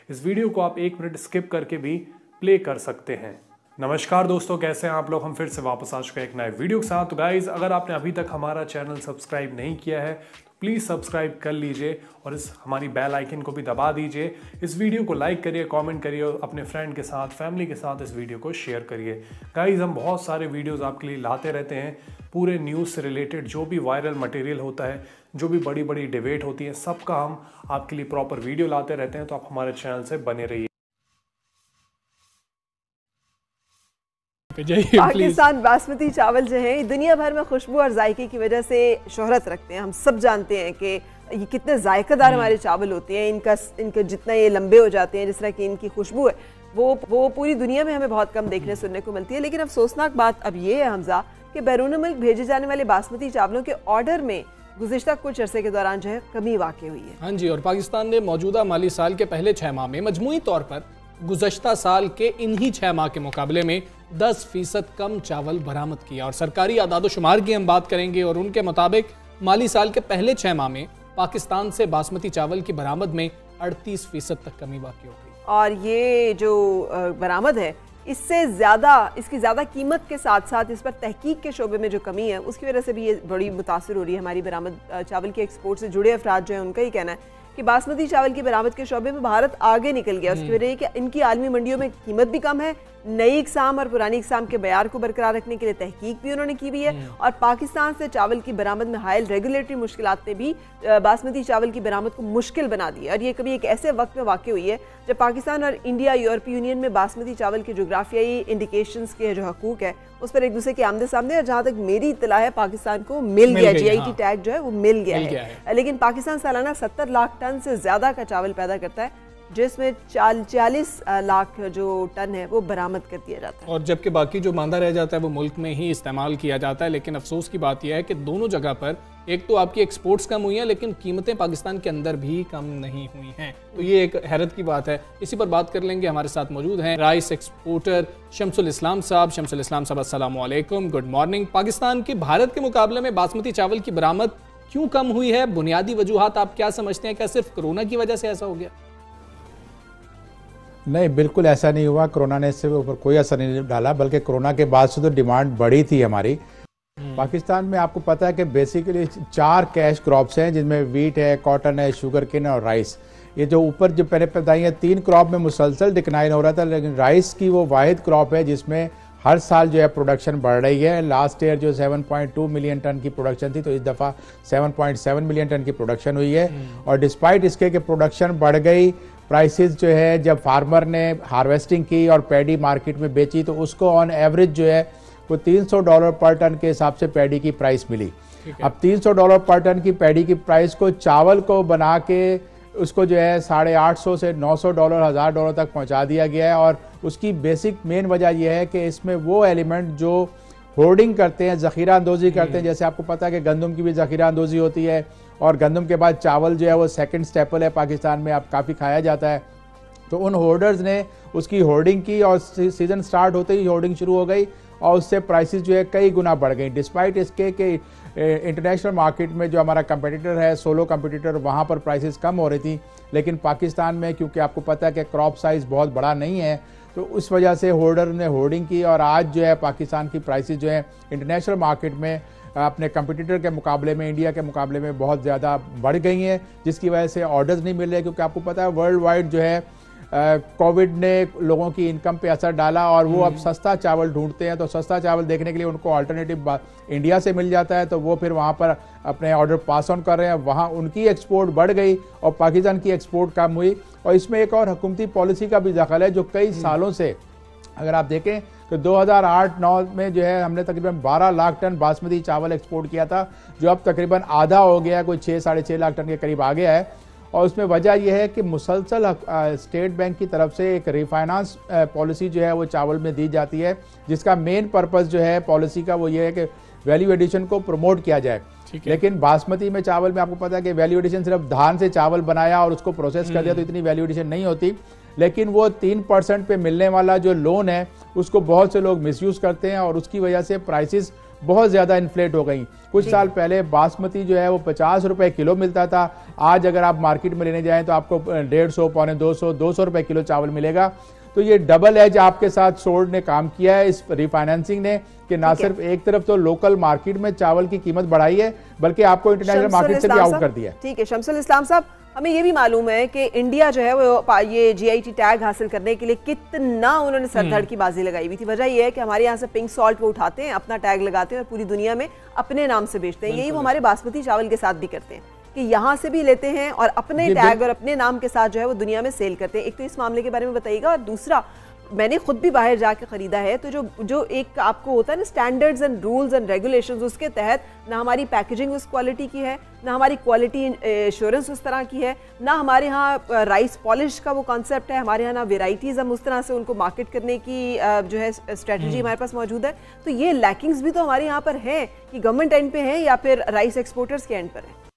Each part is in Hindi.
इस वीडियो को आप 1 मिनट स्किप करके भी प्ले कर सकते हैं। नमस्कार दोस्तों, कैसे हैं आप लोग। हम फिर से वापस आ चुके हैं एक नए वीडियो के साथ। तो गाइज, अगर आपने अभी तक हमारा चैनल सब्सक्राइब नहीं किया है तो प्लीज़ सब्सक्राइब कर लीजिए और इस हमारी बेल आइकन को भी दबा दीजिए। इस वीडियो को लाइक करिए, कमेंट करिए और अपने फ्रेंड के साथ, फैमिली के साथ इस वीडियो को शेयर करिए। गाइज, हम बहुत सारे वीडियोस आपके लिए लाते रहते हैं, पूरे न्यूज़ से रिलेटेड जो भी वायरल मटेरियल होता है, जो भी बड़ी बड़ी डिबेट होती है, सबका हम आपके लिए प्रॉपर वीडियो लाते रहते हैं। तो आप हमारे चैनल से बने रहिए। पाकिस्तान बासमती चावल जो है दुनिया भर में खुशबू और जायके की वजह से शोहरत रखते हैं। हम सब जानते हैं कि ये कितने जायकेदार हमारे चावल होते हैं। इनका जितना ये लंबे हो जाते हैं, जिस तरह की इनकी खुशबू है, वो पूरी दुनिया में हमें बहुत कम देखने सुनने को मिलती है। लेकिन अफसोसनाक बात अब ये है हमजा कि बैरून मुल्क भेजे जाने वाले बासमती चावलों के ऑर्डर में गुज़िश्ता कुछ अरसे के दौरान जो है कमी वाक़ई हुई है। हाँ जी, और पाकिस्तान ने मौजूदा माली साल के पहले 6 माह में मजमूई तौर पर गुज़श्ता साल के इन्हीं 6 माह के मुकाबले में 10% कम चावल बरामद किया। और सरकारी आदादोशुमार की हम बात करेंगे और उनके मुताबिक माली साल के पहले 6 माह में पाकिस्तान से बासमती चावल की बरामद में 38% तक कमी वाक़ई हो गई। और ये जो बरामद है, इसकी ज़्यादा कीमत के साथ साथ इस पर तहकीक के शोबे में जो कमी है, उसकी वजह से भी ये बड़ी मुतासिर हो रही है। हमारी बरामद चावल के एक्सपोर्ट से जुड़े अफराद जो है, उनका ही कहना है कि बासमती चावल की बरामद के शोबे में भारत आगे निकल गया। उसकी वजह कि इनकी आलमी मंडियों में कीमत भी कम है, नई इकसाम और पुरानी इकसाम के बयार को बरकरार रखने के लिए तहकीक भी उन्होंने की हुई है। और पाकिस्तान से चावल की बरामद में हायल रेगुलेटरी मुश्किलात ने भी बासमती चावल की बरामद को मुश्किल बना दी है। और ये कभी एक ऐसे वक्त में वाक़ई हुई है जब पाकिस्तान और इंडिया यूरोपीय यूनियन में बासमती चावल के जोग्राफियाई इंडिकेशंस के जो हकूक है, उस पर एक दूसरे के आमने सामने, और जहाँ तक मेरी इत्तला है पाकिस्तान को मिल गया, GI टैग जो है वो मिल गया है। लेकिन पाकिस्तान सालाना 70 लाख टन से ज़्यादा का चावल पैदा करता है, जिसमें 40 लाख जो टन है वो बरामद कर दिया जाता है, और जबकि बाकी जो मांदा रह जाता है वो मुल्क में ही इस्तेमाल किया जाता है। लेकिन अफसोस की बात यह है कि दोनों जगह पर एक तो आपकी एक्सपोर्ट्स कम हुई हैं, लेकिन कीमतें पाकिस्तान के अंदर भी कम नहीं हुई हैं। तो ये एक हैरत की बात है। इसी पर बात कर लेंगे। हमारे साथ मौजूद हैं राइस एक्सपोर्टर शमसुल इस्लाम साहब। शमसुल इस्लाम साहब, अस्सलाम वालेकुम, गुड मॉर्निंग। पाकिस्तान की भारत के मुकाबले में बासमती चावल की बरामद क्यों कम हुई है? बुनियादी वजूहात आप क्या समझते हैं? क्या सिर्फ कोरोना की वजह से ऐसा हो गया? नहीं, बिल्कुल ऐसा नहीं हुआ। कोरोना ने इससे ऊपर कोई असर नहीं डाला, बल्कि कोरोना के बाद से तो डिमांड बढ़ी थी हमारी। पाकिस्तान में आपको पता है कि बेसिकली 4 कैश क्रॉप्स हैं, जिनमें वीट है, कॉटन है, शुगर केन और राइस। ये जो ऊपर जो पहले बताई है 3 क्रॉप में मुसलसल डिक्लाइन हो रहा था, लेकिन राइस की वो वाहिद क्रॉप है जिसमें हर साल जो है प्रोडक्शन बढ़ रही है। लास्ट ईयर जो 7.2 मिलियन टन की प्रोडक्शन थी, तो इस दफ़ा 7.7 मिलियन टन की प्रोडक्शन हुई है। और डिस्पाइट इसके कि प्रोडक्शन बढ़ गई, प्राइसेस जो है जब फार्मर ने हार्वेस्टिंग की और पैडी मार्केट में बेची, तो उसको ऑन एवरेज जो है वो $300 पर टन के हिसाब से पैडी की प्राइस मिली। अब $300 पर टन की पैडी की प्राइस को चावल को बना के उसको जो है $850 से $900, $1000 तक पहुंचा दिया गया है। और उसकी बेसिक मेन वजह यह है कि इसमें वो एलिमेंट जो होर्डिंग करते हैं, ज़ख़ीरा अंदोज़ी करते हैं, जैसे आपको पता है कि गंदम की भी ज़ख़ीरा अंदोज़ी होती है, और गंदम के बाद चावल जो है वो सेकंड स्टेपल है पाकिस्तान में, अब काफ़ी खाया जाता है। तो उन होर्डर्स ने उसकी होर्डिंग की और सीज़न स्टार्ट होते ही होर्डिंग शुरू हो गई, और उससे प्राइसेस जो है कई गुना बढ़ गई। डिस्पाइट इसके कि इंटरनेशनल मार्केट में जो हमारा कंपटीटर है, सोलो कंपटीटर, वहाँ पर प्राइसेस कम हो रही थी। लेकिन पाकिस्तान में क्योंकि आपको पता है कि क्रॉप साइज़ बहुत बड़ा नहीं है, तो उस वजह से होर्डर ने होर्डिंग की, और आज जो है पाकिस्तान की प्राइसेस जो है इंटरनेशनल मार्केट में अपने कंपटीटर के मुकाबले में, इंडिया के मुकाबले में बहुत ज़्यादा बढ़ गई हैं, जिसकी वजह से ऑर्डर्स नहीं मिल रहे। क्योंकि आपको पता है वर्ल्ड वाइड जो है कोविड ने लोगों की इनकम पे असर डाला, और वो अब सस्ता चावल ढूंढते हैं। तो सस्ता चावल देखने के लिए उनको अल्टरनेटिव इंडिया से मिल जाता है, तो वो फिर वहाँ पर अपने ऑर्डर पास ऑन कर रहे हैं। वहाँ उनकी एक्सपोर्ट बढ़ गई और पाकिस्तान की एक्सपोर्ट कम हुई। और इसमें एक और हुकूमती पॉलिसी का भी दखल है, जो कई सालों से, अगर आप देखें तो 2008-9 में जो है हमने तकरीबन 12 लाख टन बासमती चावल एक्सपोर्ट किया था, जो अब तकरीबन आधा हो गया है, कोई 6-6.5 लाख टन के करीब आ गया है। और उसमें वजह यह है कि मुसलसल स्टेट बैंक की तरफ से एक रिफाइनेंस पॉलिसी जो है वो चावल में दी जाती है, जिसका मेन पर्पस जो है पॉलिसी का वो ये है कि वैल्यू एडिशन को प्रमोट किया जाए। लेकिन बासमती में चावल में आपको पता है कि वैल्यू एडिशन सिर्फ धान से चावल बनाया और उसको प्रोसेस कर दिया, तो इतनी वैल्यू एडिशन नहीं होती। लेकिन वो 3% पे मिलने वाला जो लोन है उसको बहुत से लोग मिसयूज़ करते हैं, और उसकी वजह से प्राइसेस बहुत ज़्यादा इन्फ्लेट हो गई। कुछ साल पहले बासमती जो है वो 50 रुपए किलो मिलता था, आज अगर आप मार्केट में लेने जाएं तो आपको 150, पौने 200 रुपए किलो चावल मिलेगा। तो ये डबल एज आपके साथ सोर्ड ने काम किया है इस रिफाइनेंसिंग ने, कि ना सिर्फ एक तरफ तो लोकल मार्केट में चावल की कीमत बढ़ाई है, बल्कि आपको इंटरनेशनल मार्केट से भी आउट कर दिया है। ठीक है शमसुल इस्लाम साहब, हमें ये भी मालूम है कि इंडिया जो है वो ये जीआईटी टैग हासिल करने के लिए कितना उन्होंने सरधड़ की बाजी लगाई हुई थी। वजह ये है कि हमारे यहाँ से पिंक सॉल्ट वो उठाते हैं, अपना टैग लगाते हैं और पूरी दुनिया में अपने नाम से बेचते हैं। यही वो हमारे बासमती चावल के साथ भी करते हैं कि यहाँ से भी लेते हैं और अपने टैग और अपने नाम के साथ जो है वो दुनिया में सेल करते हैं। एक तो इस मामले के बारे में बताइएगा, और दूसरा मैंने खुद भी बाहर जाके खरीदा है, तो जो एक आपको होता है ना standards and rules and regulations, उसके तहत ना हमारी पैकेजिंग उस क्वालिटी की है, ना हमारी क्वालिटी एश्योरेंस उस तरह की है, ना हमारे यहाँ राइस पॉलिश का वो कॉन्सेप्ट है, हमारे यहाँ ना वेराइटीज़ हम उस तरह से उनको मार्केट करने की जो है स्ट्रेटजी हमारे पास मौजूद है। तो ये लैकिंग्स भी तो हमारे यहाँ पर हैं कि गवर्नमेंट एंड पे है या फिर राइस एक्सपोर्टर्स के एंड पर है।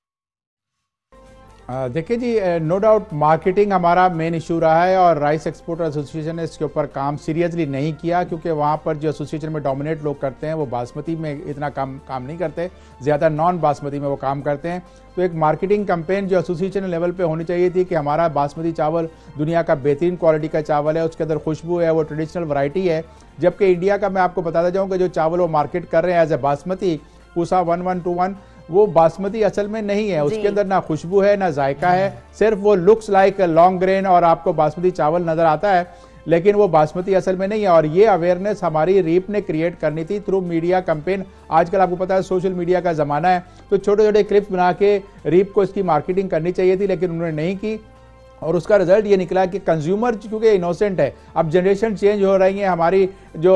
देखिए जी, नो डाउट मार्केटिंग हमारा मेन इशू रहा है और राइस एक्सपोर्टर एसोसिएशन ने इसके ऊपर काम सीरियसली नहीं किया, क्योंकि वहाँ पर जो एसोसिएशन में डोमिनेट लोग करते हैं वो बासमती में इतना काम नहीं करते, ज़्यादा नॉन बासमती में वो काम करते हैं। तो एक मार्केटिंग कैंपेन जो एसोसिएशन लेवल पे होनी चाहिए थी कि हमारा बासमती चावल दुनिया का बेहतरीन क्वालिटी का चावल है, उसके अंदर खुशबू है, वो ट्रेडिशनल वैरायटी है। जबकि इंडिया का मैं आपको बताता जाऊँ कि जो चावल वो मार्केट कर रहे हैं एज ए बासमती पूसा 1121, वो बासमती असल में नहीं है, उसके अंदर ना खुशबू है ना जायका है, सिर्फ वो लुक्स लाइक लॉन्ग ग्रेन और आपको बासमती चावल नजर आता है, लेकिन वो बासमती असल में नहीं है। और ये अवेयरनेस हमारी रीप ने क्रिएट करनी थी थ्रू मीडिया कैंपेन। आजकल आपको पता है सोशल मीडिया का जमाना है, तो छोटे छोटे क्लिप्स बना के रीप को इसकी मार्केटिंग करनी चाहिए थी, लेकिन उन्होंने नहीं की। और उसका रिजल्ट ये निकला कि कंज्यूमर क्योंकि इनोसेंट है, अब जनरेशन चेंज हो रही है, हमारी जो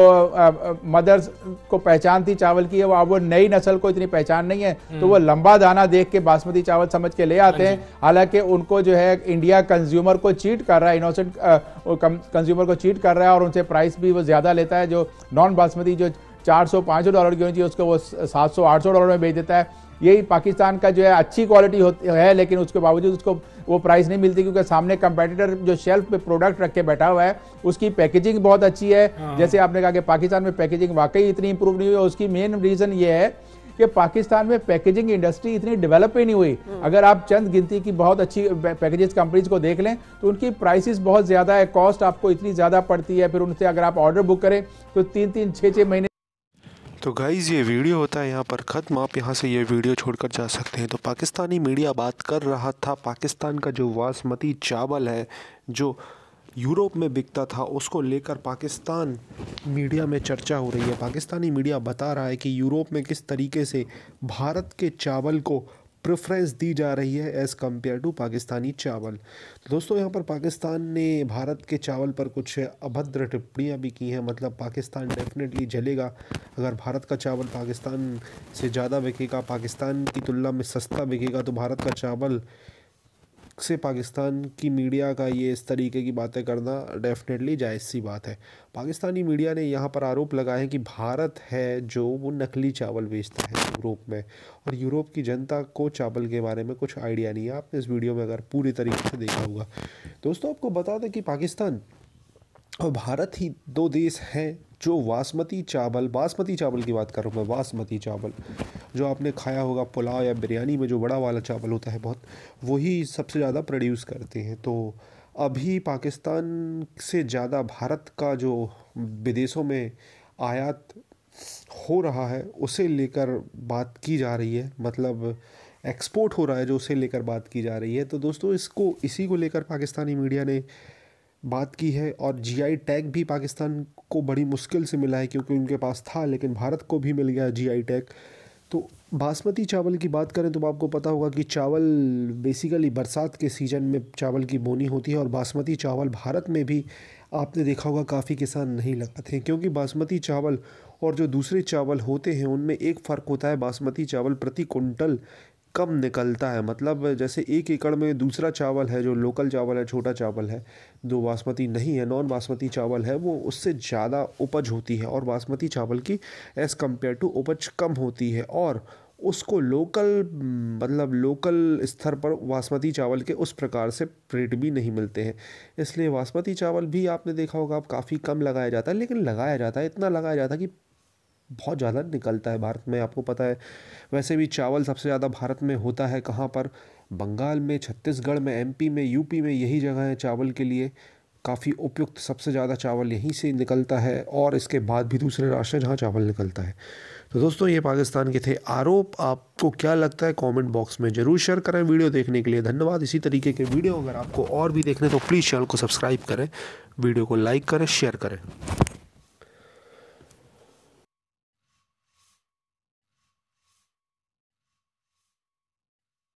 मदर्स को पहचान थी चावल की है वो अब वो नई नस्ल को इतनी पहचान नहीं है, तो वो लंबा दाना देख के बासमती चावल समझ के ले आते हैं। हालांकि उनको जो है इंडिया कंज्यूमर को चीट कर रहा है, इनोसेंट कंज्यूमर को चीट कर रहा है और उनसे प्राइस भी वो ज़्यादा लेता है। जो नॉन बासमती जो $400-500 की होनी चाहिए उसको वो $700-800 में बेच देता है। यही पाकिस्तान का जो है अच्छी क्वालिटी होती है, लेकिन उसके बावजूद उसको वो प्राइस नहीं मिलती, क्योंकि सामने कंपेटिटर जो शेल्फ पे प्रोडक्ट रख के बैठा हुआ है उसकी पैकेजिंग बहुत अच्छी है। जैसे आपने कहा कि पाकिस्तान में पैकेजिंग वाकई इतनी इंप्रूव नहीं हुई, उसकी मेन रीज़न ये है कि पाकिस्तान में पैकेजिंग इंडस्ट्री इतनी डेवलप ही नहीं हुई। अगर आप चंद गिनती की बहुत अच्छी पैकेजेस कंपनीज को देख लें तो उनकी प्राइसेस बहुत ज़्यादा है, कॉस्ट आपको इतनी ज़्यादा पड़ती है, फिर उनसे अगर आप ऑर्डर बुक करें तो 3-3, 6-6 महीने। तो गाइज़ ये वीडियो होता है यहाँ पर ख़त्म, आप यहाँ से ये वीडियो छोड़कर जा सकते हैं। तो पाकिस्तानी मीडिया बात कर रहा था पाकिस्तान का जो बासमती चावल है जो यूरोप में बिकता था, उसको लेकर पाकिस्तान मीडिया में चर्चा हो रही है। पाकिस्तानी मीडिया बता रहा है कि यूरोप में किस तरीके से भारत के चावल को प्रेफरेंस दी जा रही है एज़ कम्पेयर टू पाकिस्तानी चावल। तो दोस्तों यहाँ पर पाकिस्तान ने भारत के चावल पर कुछ अभद्र टिप्पणियाँ भी की हैं, मतलब पाकिस्तान डेफिनेटली जलेगा अगर भारत का चावल पाकिस्तान से ज़्यादा बिकेगा, पाकिस्तान की तुलना में सस्ता बिकेगा तो भारत का चावल से पाकिस्तान की मीडिया का ये इस तरीके की बातें करना डेफिनेटली जायज़ सी बात है। पाकिस्तानी मीडिया ने यहाँ पर आरोप लगाए हैं कि भारत है जो वो नकली चावल बेचता है यूरोप में, और यूरोप की जनता को चावल के बारे में कुछ आइडिया नहीं है। आपने इस वीडियो में अगर पूरी तरीके से देखा होगा। दोस्तों आपको बता दें कि पाकिस्तान और भारत ही दो देश हैं जो बासमती चावल की बात कर रहा हूँ मैं, बासमती चावल जो आपने खाया होगा पुलाव या बिरयानी में जो बड़ा वाला चावल होता है बहुत, वही सबसे ज़्यादा प्रोड्यूस करते हैं। तो अभी पाकिस्तान से ज़्यादा भारत का जो विदेशों में आयात हो रहा है उसे लेकर बात की जा रही है, मतलब एक्सपोर्ट हो रहा है जो उसे लेकर बात की जा रही है। तो दोस्तों इसी को लेकर पाकिस्तानी मीडिया ने बात की है, और जीआई टैग भी पाकिस्तान को बड़ी मुश्किल से मिला है क्योंकि उनके पास था, लेकिन भारत को भी मिल गया जीआई टैग। तो बासमती चावल की बात करें तो आपको पता होगा कि चावल बेसिकली बरसात के सीज़न में चावल की बोनी होती है, और बासमती चावल भारत में भी आपने देखा होगा काफ़ी किसान नहीं लगाते हैं, क्योंकि बासमती चावल और जो दूसरे चावल होते हैं उनमें एक फ़र्क होता है, बासमती चावल प्रति कुंटल कम निकलता है। मतलब जैसे 1 एकड़ में दूसरा चावल है जो लोकल चावल है, छोटा चावल है, जो बासमती नहीं है, नॉन बासमती चावल है, वो उससे ज़्यादा उपज होती है, और बासमती चावल की एज़ कम्पेयर टू उपज कम होती है, और उसको लोकल स्तर पर बासमती चावल के उस प्रकार से रेट भी नहीं मिलते हैं। इसलिए बासमती चावल भी आपने देखा होगा अब काफ़ी कम लगाया जाता है, लेकिन लगाया जाता है, इतना लगाया जाता है कि बहुत ज़्यादा निकलता है भारत में, आपको पता है। वैसे भी चावल सबसे ज़्यादा भारत में होता है कहाँ पर, बंगाल में, छत्तीसगढ़ में, एमपी में, यूपी में, यही जगह है चावल के लिए काफ़ी उपयुक्त। सबसे ज़्यादा चावल यहीं से निकलता है और इसके बाद भी दूसरे राष्ट्र जहाँ चावल निकलता है। तो दोस्तों ये पाकिस्तान के थे आरोप। आपको क्या लगता है कमेंट बॉक्स में ज़रूर शेयर करें। वीडियो देखने के लिए धन्यवाद। इसी तरीके के वीडियो अगर आपको और भी देखने तो प्लीज़ चैनल को सब्सक्राइब करें, वीडियो को लाइक करें, शेयर करें।